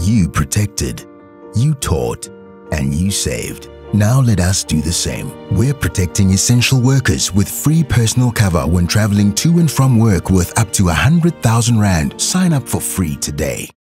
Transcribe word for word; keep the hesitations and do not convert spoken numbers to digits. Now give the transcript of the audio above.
You protected, you taught, and you saved. Now let us do the same. We're protecting essential workers with free personal cover when traveling to and from work worth up to one hundred thousand rand. Sign up for free today.